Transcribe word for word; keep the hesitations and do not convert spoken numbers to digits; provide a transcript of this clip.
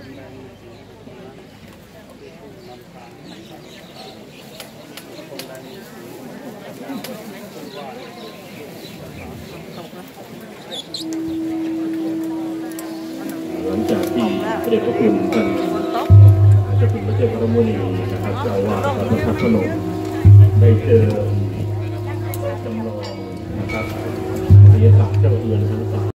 หลังจากที่พระเดชพระคุณท่านเจ้าคุณพระเจ้าพระมุนีนะครับเจ้าอาวาสวัดพระธาตุพนมได้เจอจำลองนะครับศิลปะเจ้าเรือนทั้งส